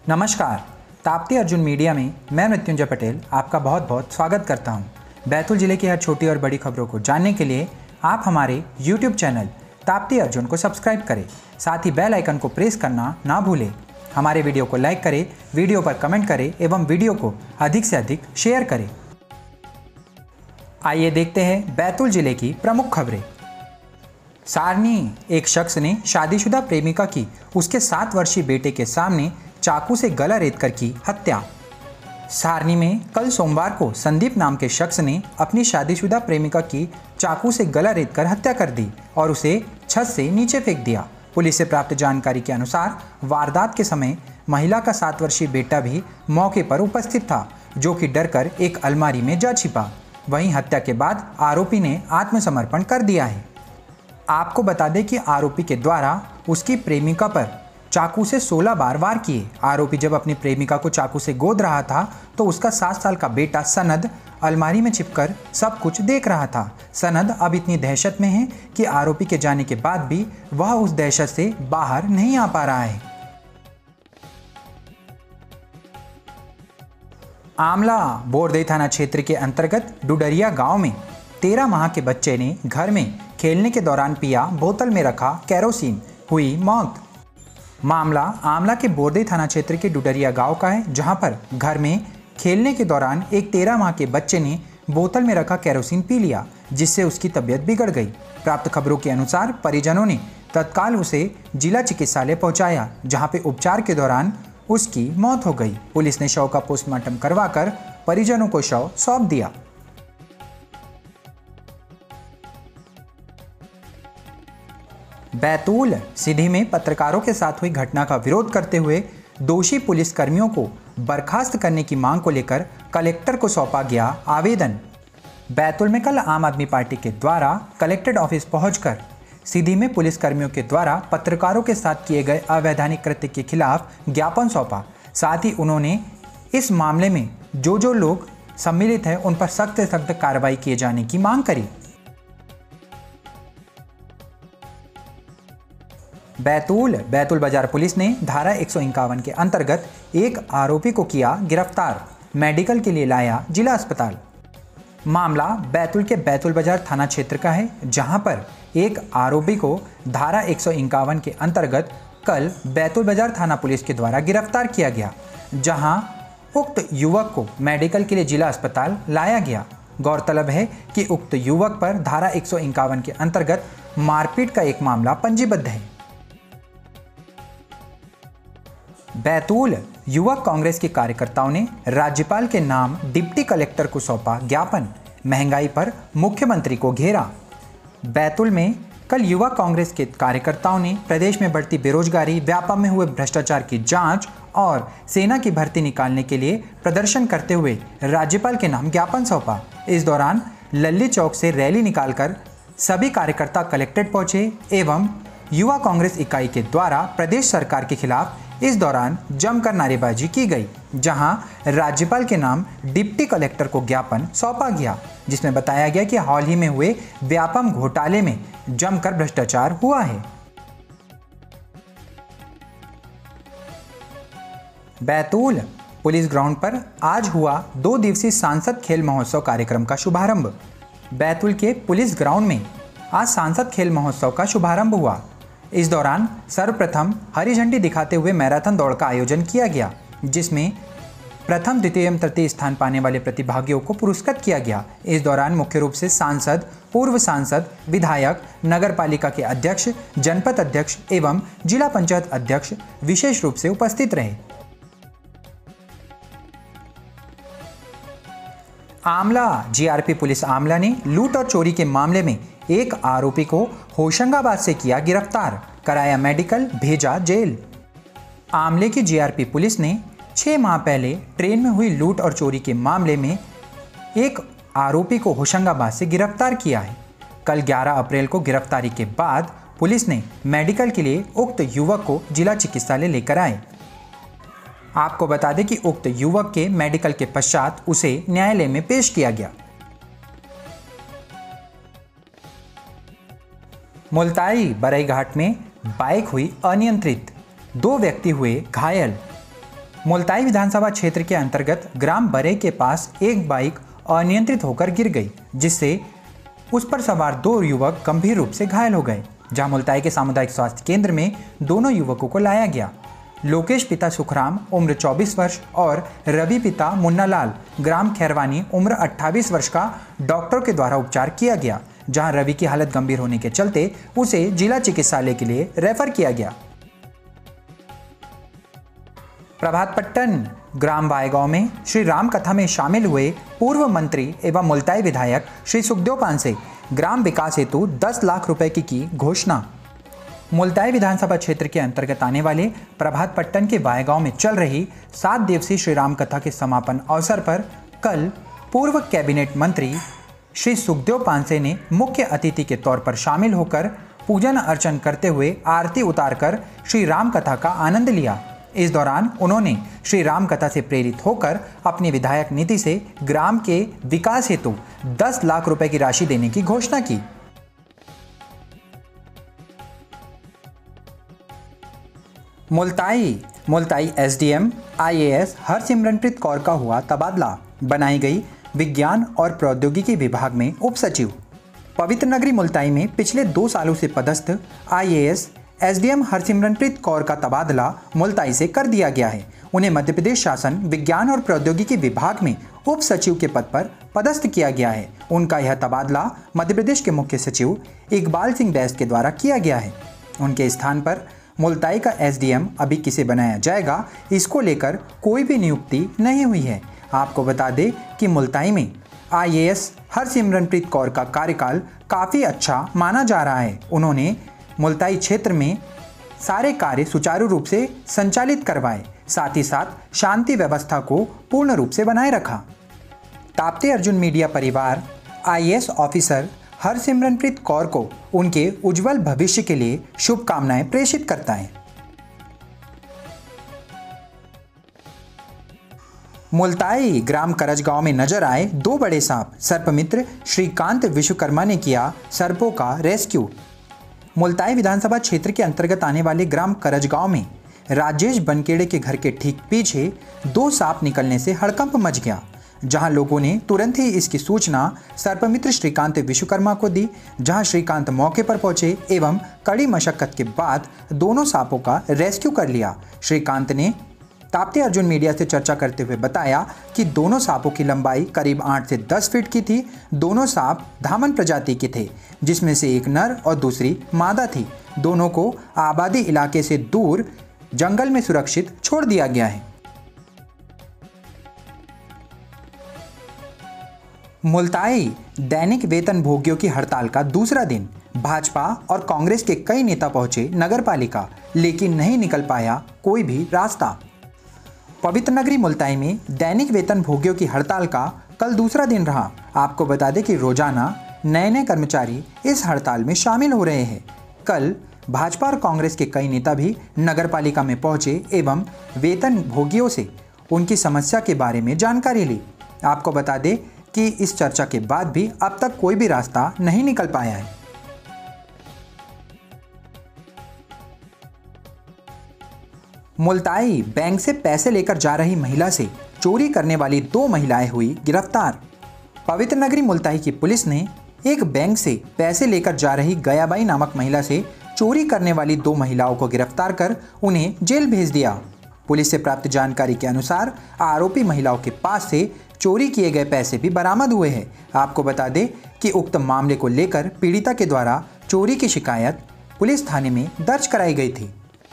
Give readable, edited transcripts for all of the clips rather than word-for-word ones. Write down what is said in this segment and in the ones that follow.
नमस्कार, ताप्ती अर्जुन मीडिया में मैं मृत्युंजय पटेल आपका बहुत बहुत स्वागत करता हूं। बैतूल जिले की हर छोटी और बड़ी खबरों को जानने के लिए आप हमारे YouTube चैनल ताप्ती अर्जुन को सब्सक्राइब करें। साथ ही बेल आइकन को प्रेस करना ना भूलें। हमारे वीडियो को लाइक करें, वीडियो पर कमेंट करें एवं वीडियो को अधिक से अधिक शेयर करें। आइए देखते हैं बैतूल जिले की प्रमुख खबरें। सारनी, एक शख्स ने शादीशुदा प्रेमिका की उसके 7 वर्षीय बेटे के सामने चाकू से गला रेतकर की हत्या। सारनी में कल सोमवार को संदीप नाम के शख्स ने अपनी शादीशुदा प्रेमिका की चाकू से गला रेतकर हत्या कर दी और उसे छत से नीचे फेंक दिया। पुलिस से प्राप्त जानकारी के अनुसार वारदात के समय महिला का 7 वर्षीय बेटा भी मौके पर उपस्थित था, जो कि डरकर एक अलमारी में जा छिपा। वहीं हत्या के बाद आरोपी ने आत्मसमर्पण कर दिया है। आपको बता दें कि आरोपी के द्वारा उसकी प्रेमिका पर चाकू से 16 बार वार किए। आरोपी जब अपनी प्रेमिका को चाकू से गोद रहा था तो उसका 7 साल का बेटा सनद अलमारी में छिपकर सब कुछ देख रहा था। सनद अब इतनी दहशत में है कि आरोपी के जाने के बाद भी वह उस दहशत से बाहर नहीं आ पा रहा है। आमला, बोरदई थाना क्षेत्र के अंतर्गत डुडरिया गांव में 13 माह के बच्चे ने घर में खेलने के दौरान पिया बोतल में रखा केरोसिन, हुई मौत। मामला आमला के बोरदई थाना क्षेत्र के डुडरिया गांव का है, जहां पर घर में खेलने के दौरान एक 13 माह के बच्चे ने बोतल में रखा केरोसिन पी लिया, जिससे उसकी तबीयत बिगड़ गई। प्राप्त खबरों के अनुसार परिजनों ने तत्काल उसे जिला चिकित्सालय पहुंचाया, जहां पे उपचार के दौरान उसकी मौत हो गई। पुलिस ने शव का पोस्टमार्टम करवाकर परिजनों को शव सौंप दिया। बैतूल सीधी में पत्रकारों के साथ हुई घटना का विरोध करते हुए दोषी पुलिसकर्मियों को बर्खास्त करने की मांग को लेकर कलेक्टर को सौंपा गया आवेदन। बैतूल में कल आम आदमी पार्टी के द्वारा कलेक्ट्रेट ऑफिस पहुंचकर सीधी में पुलिसकर्मियों के द्वारा पत्रकारों के साथ किए गए अवैधानिक कृत्य के खिलाफ ज्ञापन सौंपा। साथ ही उन्होंने इस मामले में जो लोग सम्मिलित हैं उन पर सख्त से सख्त कार्रवाई किए जाने की मांग करी। बैतूल बाजार पुलिस ने धारा 151 के अंतर्गत एक आरोपी को किया गिरफ्तार, मेडिकल के लिए लाया जिला अस्पताल। मामला बैतूल के बैतूल बाजार थाना क्षेत्र का है, जहां पर एक आरोपी को धारा 151 के अंतर्गत कल बैतूल बाजार थाना पुलिस के द्वारा गिरफ्तार किया गया, जहां उक्त युवक को मेडिकल के लिए जिला अस्पताल लाया गया। गौरतलब है कि उक्त युवक पर धारा 151 के अंतर्गत मारपीट का एक मामला पंजीबद्ध है। बैतूल युवक कांग्रेस के कार्यकर्ताओं ने राज्यपाल के नाम डिप्टी कलेक्टर को सौंपा ज्ञापन, महंगाई पर मुख्यमंत्री को घेरा। बैतूल में कल युवा कांग्रेस के कार्यकर्ताओं ने प्रदेश में बढ़ती बेरोजगारी, व्यापम में हुए भ्रष्टाचार की जांच और सेना की भर्ती निकालने के लिए प्रदर्शन करते हुए राज्यपाल के नाम ज्ञापन सौंपा। इस दौरान लल्ली चौक से रैली निकालकर सभी कार्यकर्ता कलेक्ट्रेट पहुंचे एवं युवा कांग्रेस इकाई के द्वारा प्रदेश सरकार के खिलाफ इस दौरान जमकर नारेबाजी की गई, जहां राज्यपाल के नाम डिप्टी कलेक्टर को ज्ञापन सौंपा गया, जिसमें बताया गया कि हाल ही में हुए व्यापम घोटाले में जमकर भ्रष्टाचार हुआ है। बैतूल पुलिस ग्राउंड पर आज हुआ 2 दिवसीय सांसद खेल महोत्सव कार्यक्रम का शुभारंभ। बैतूल के पुलिस ग्राउंड में आज सांसद खेल महोत्सव का शुभारंभ हुआ। इस दौरान सर्वप्रथम हरी झंडी दिखाते हुए मैराथन दौड़ का आयोजन किया गया, जिसमें प्रथम, द्वितीय एवं तृतीय स्थान पाने वाले प्रतिभागियों को पुरस्कृत किया गया। इस दौरान मुख्य रूप से सांसद, पूर्व सांसद, विधायक, नगर पालिका के अध्यक्ष, जनपद अध्यक्ष एवं जिला पंचायत अध्यक्ष विशेष रूप से उपस्थित रहे। आमला जीआरपी पुलिस आमला ने लूट और चोरी के मामले में एक आरोपी को होशंगाबाद से किया गिरफ्तार, कराया मेडिकल, भेजा जेल। आमले की जीआरपी पुलिस ने 6 माह पहले ट्रेन में हुई लूट और चोरी के मामले में एक आरोपी को होशंगाबाद से गिरफ्तार किया है। कल 11 अप्रैल को गिरफ्तारी के बाद पुलिस ने मेडिकल के लिए उक्त युवक को जिला चिकित्सालय लेकर आए। आपको बता दें कि उक्त युवक के मेडिकल के पश्चात उसे न्यायालय में पेश किया गया। मुल्ताई बरई घाट में बाइक हुई अनियंत्रित, 2 व्यक्ति हुए घायल। मुल्ताई विधानसभा क्षेत्र के अंतर्गत ग्राम बरे के पास एक बाइक अनियंत्रित होकर गिर गई, जिससे उस पर सवार 2 युवक गंभीर रूप से घायल हो गए। जहां मुल्ताई के सामुदायिक स्वास्थ्य केंद्र में दोनों युवकों को लाया गया। लोकेश पिता सुखराम उम्र 24 वर्ष और रवि पिता मुन्नालाल ग्राम खैरवानी उम्र 28 वर्ष का डॉक्टर के द्वारा उपचार किया गया। जहां रवि की हालत गंभीर होने के चलते उसे जिला चिकित्सालय के लिए रेफर किया गया। प्रभातपट्टन ग्राम वायगांव में श्री राम कथा में शामिल हुए पूर्व मंत्री एवं मुल्ताई विधायक श्री सुखदेव पांसे ग्राम विकास हेतु 10 लाख रुपए की घोषणा। मुल्ताई विधानसभा क्षेत्र के अंतर्गत आने वाले प्रभातपट्टन के वायगांव में चल रही 7 दिवसीय श्री राम कथा के समापन अवसर पर कल पूर्व कैबिनेट मंत्री श्री सुखदेव पांसे ने मुख्य अतिथि के तौर पर शामिल होकर पूजन अर्चन करते हुए आरती उतारकर श्री राम कथा का आनंद लिया। इस दौरान उन्होंने श्री राम कथा से प्रेरित होकर अपनी विधायक निधि से ग्राम के विकास हेतु 10 लाख रुपए की राशि देने की घोषणा की। मुल्ताई एसडीएम आईएएस हरसिमरनप्रीत कौर का हुआ तबादला, बनाई गई विज्ञान और प्रौद्योगिकी विभाग में उप सचिव। पवित्र नगरी मुल्ताई में पिछले 2 सालों से पदस्थ आईएएस एसडीएम हरसिमरनप्रीत कौर का तबादला मुल्ताई से कर दिया गया है। उन्हें मध्य प्रदेश शासन विज्ञान और प्रौद्योगिकी विभाग में उप सचिव के पद पर पदस्थ किया गया है। उनका यह तबादला मध्य प्रदेश के मुख्य सचिव इकबाल सिंह बैस के द्वारा किया गया है। उनके स्थान पर मुल्ताई का एसडीएम अभी किसे बनाया जाएगा, इसको लेकर कोई भी नियुक्ति नहीं हुई है। आपको बता दें कि मुल्ताई में आईएएस हरसिमरनप्रीत कौर का कार्यकाल काफ़ी अच्छा माना जा रहा है। उन्होंने मुल्ताई क्षेत्र में सारे कार्य सुचारू रूप से संचालित करवाए, साथ ही साथ शांति व्यवस्था को पूर्ण रूप से बनाए रखा। ताप्ती अर्जुन मीडिया परिवार आईएएस ऑफिसर हरसिमरनप्रीत कौर को उनके उज्जवल भविष्य के लिए शुभकामनाएं प्रेषित करता है। मुल्ताई ग्राम करजगांव में नजर आए 2 बड़े सांप। सर्पमित्र श्रीकांत विश्वकर्मा ने किया सर्पों का रेस्क्यू। मुल्ताई विधानसभा क्षेत्र के अंतर्गत आने वाले ग्राम करजगांव में राजेश बनकेड़े के घर के ठीक पीछे 2 सांप निकलने से हड़कंप मच गया, जहां लोगों ने तुरंत ही इसकी सूचना सर्पमित्र श्रीकांत विश्वकर्मा को दी। जहां श्रीकांत मौके पर पहुंचे एवं कड़ी मशक्कत के बाद दोनों सांपों का रेस्क्यू कर लिया। श्रीकांत ने ताप्ती अर्जुन मीडिया से चर्चा करते हुए बताया कि दोनों सांपों की लंबाई करीब 8 से 10 फीट की थी। दोनों सांप धामन प्रजाति के थे, जिसमें से एक नर और दूसरी मादा थी। दोनों को आबादी इलाके से दूर जंगल में सुरक्षित छोड़ दिया गया है। मुल्ताई दैनिक वेतन भोगियों की हड़ताल का दूसरा दिन। भाजपा और कांग्रेस के कई नेता पहुंचे नगरपालिका, लेकिन नहीं निकल पाया कोई भी रास्ता। पवित्र नगरी मुल्ताई में दैनिक वेतन भोगियों की हड़ताल का कल दूसरा दिन रहा। आपको बता दें कि रोजाना नए कर्मचारी इस हड़ताल में शामिल हो रहे हैं। कल भाजपा और कांग्रेस के कई नेता भी नगरपालिका में पहुंचे एवं वेतन भोगियों से उनकी समस्या के बारे में जानकारी ली। आपको बता दें कि इस चर्चा के बाद भी अब तक कोई भी रास्ता नहीं निकल पाया है। मुल्ताई बैंक से पैसे लेकर जा रही महिला से चोरी करने वाली 2 महिलाएं हुई गिरफ्तार। पवित्र नगरी मुल्ताई की पुलिस ने एक बैंक से पैसे लेकर जा रही गयाबाई नामक महिला से चोरी करने वाली 2 महिलाओं को गिरफ्तार कर उन्हें जेल भेज दिया। पुलिस से प्राप्त जानकारी के अनुसार आरोपी महिलाओं के पास से चोरी किए गए पैसे भी बरामद हुए हैं। आपको बता दें कि उक्त मामले को लेकर पीड़िता के द्वारा चोरी की शिकायत पुलिस थाने में दर्ज कराई गई थी।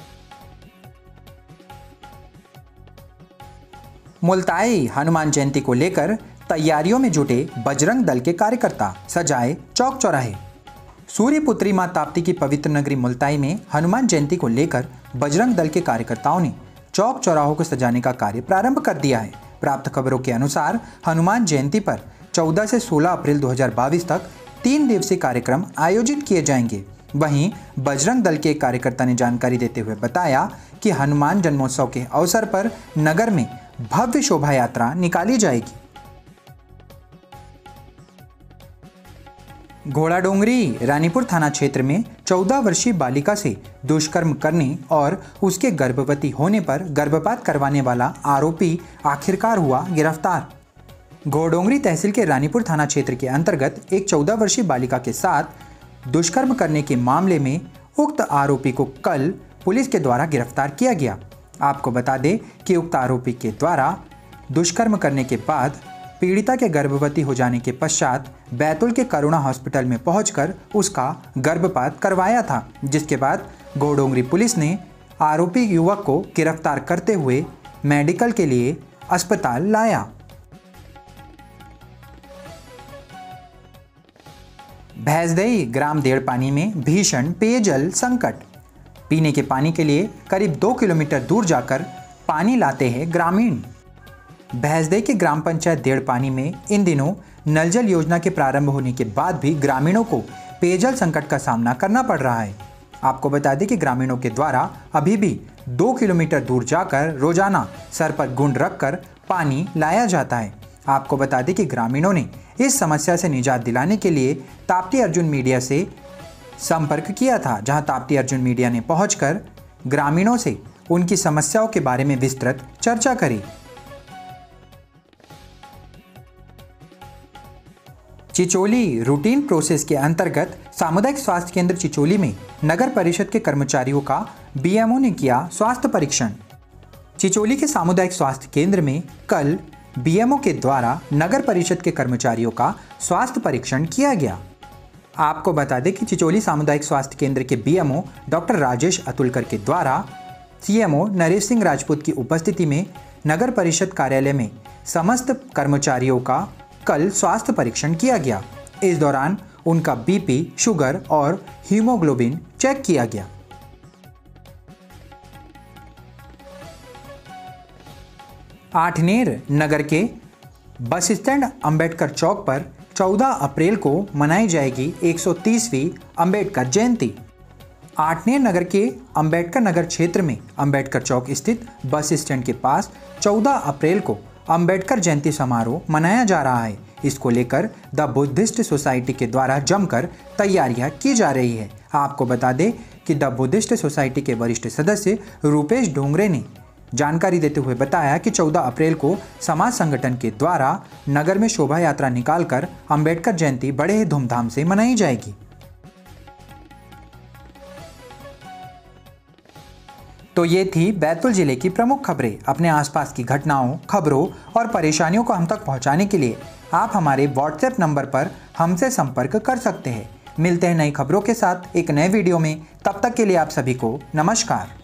मुल्ताई हनुमान जयंती को लेकर तैयारियों में जुटे बजरंग दल के कार्यकर्ता, सजाए चौक चौराहे। सूर्यपुत्री मां ताप्ती की पवित्र नगरी मुल्ताई में हनुमान जयंती को लेकर बजरंग दल के कार्यकर्ताओं ने चौक चौराहों को सजाने का कार्य प्रारंभ कर दिया है। प्राप्त खबरों के अनुसार हनुमान जयंती पर 14 से 16 अप्रैल 2022 तक 3 दिवसीय कार्यक्रम आयोजित किए जाएंगे। वहीं बजरंग दल के एक कार्यकर्ता ने जानकारी देते हुए बताया कि हनुमान जन्मोत्सव के अवसर पर नगर में भव्य शोभा यात्रा निकाली जाएगी। घोड़ाडोंगरी रानीपुर थाना क्षेत्र में 14 वर्षीय बालिका से दुष्कर्म करने और उसके गर्भवती होने पर गर्भपात करवाने वाला आरोपी आखिरकार हुआ गिरफ्तार। घोड़ाडोंगरी तहसील के रानीपुर थाना क्षेत्र के अंतर्गत एक 14 वर्षीय बालिका के साथ दुष्कर्म करने के मामले में उक्त आरोपी को कल पुलिस के द्वारा गिरफ्तार किया गया। आपको बता दें कि उक्त आरोपी के द्वारा दुष्कर्म करने के बाद पीड़िता के गर्भवती हो जाने के पश्चात बैतूल के करुणा हॉस्पिटल में पहुंचकर उसका गर्भपात करवाया था, जिसके बाद घोड़ाडोंगरी पुलिस ने आरोपी युवक को गिरफ्तार करते हुए मेडिकल के लिए अस्पताल लाया। भैंसदई ग्राम देड़पानी में भीषण पेयजल संकट। पीने के पानी के लिए करीब 2 किलोमीटर दूर जाकर पानी लाते हैं ग्रामीण। भैंसदई के ग्राम पंचायत देड़पानी में इन दिनों नल जल योजना के प्रारंभ होने के बाद भी ग्रामीणों को पेयजल संकट का सामना करना पड़ रहा है। आपको बता दें कि ग्रामीणों के द्वारा अभी भी 2 किलोमीटर दूर जाकर रोजाना सर पर गुंड रखकर पानी लाया जाता है। आपको बता दें कि ग्रामीणों ने इस समस्या से निजात दिलाने के लिए ताप्ती अर्जुन मीडिया से संपर्क किया था, जहां ताप्ती अर्जुन मीडिया ने पहुंचकर ग्रामीणों से उनकी समस्याओं के बारे में विस्तृत चर्चा करी। चिचोली रूटीन प्रोसेस के अंतर्गत सामुदायिक स्वास्थ्य केंद्र चिचोली में नगर परिषद के कर्मचारियों का बीएमओ ने किया स्वास्थ्य परीक्षण। चिचोली के सामुदायिक स्वास्थ्य केंद्र में कल बीएमओ के द्वारा नगर परिषद के कर्मचारियों का स्वास्थ्य परीक्षण किया गया। आपको बता दें कि चिचोली सामुदायिक स्वास्थ्य केंद्र के बीएमओ डॉक्टर राजेश अतुलकर के द्वारा सीएमओ नरेश सिंह राजपूत की उपस्थिति में नगर परिषद कार्यालय में समस्त कर्मचारियों का कल स्वास्थ्य परीक्षण किया गया। इस दौरान उनका बीपी, शुगर और हीमोग्लोबिन चेक किया गया। आठनेर नगर के बस स्टैंड अंबेडकर चौक पर 14 अप्रैल को मनाई जाएगी 130वीं अंबेडकर जयंती। आठनेर नगर के अंबेडकर नगर क्षेत्र में अंबेडकर चौक स्थित बस स्टैंड के पास 14 अप्रैल को अंबेडकर जयंती समारोह मनाया जा रहा है। इसको लेकर द बुद्धिस्ट सोसाइटी के द्वारा जमकर तैयारियां की जा रही है। आपको बता दें कि द बुद्धिस्ट सोसाइटी के वरिष्ठ सदस्य रूपेश डोंगरे ने जानकारी देते हुए बताया कि 14 अप्रैल को समाज संगठन के द्वारा नगर में शोभा यात्रा निकालकर अंबेडकर जयंती बड़े ही धूमधाम से मनाई जाएगी। तो ये थी बैतूल जिले की प्रमुख खबरें। अपने आसपास की घटनाओं, खबरों और परेशानियों को हम तक पहुंचाने के लिए आप हमारे व्हाट्सएप नंबर पर हमसे संपर्क कर सकते हैं। मिलते हैं नई खबरों के साथ एक नए वीडियो में। तब तक के लिए आप सभी को नमस्कार।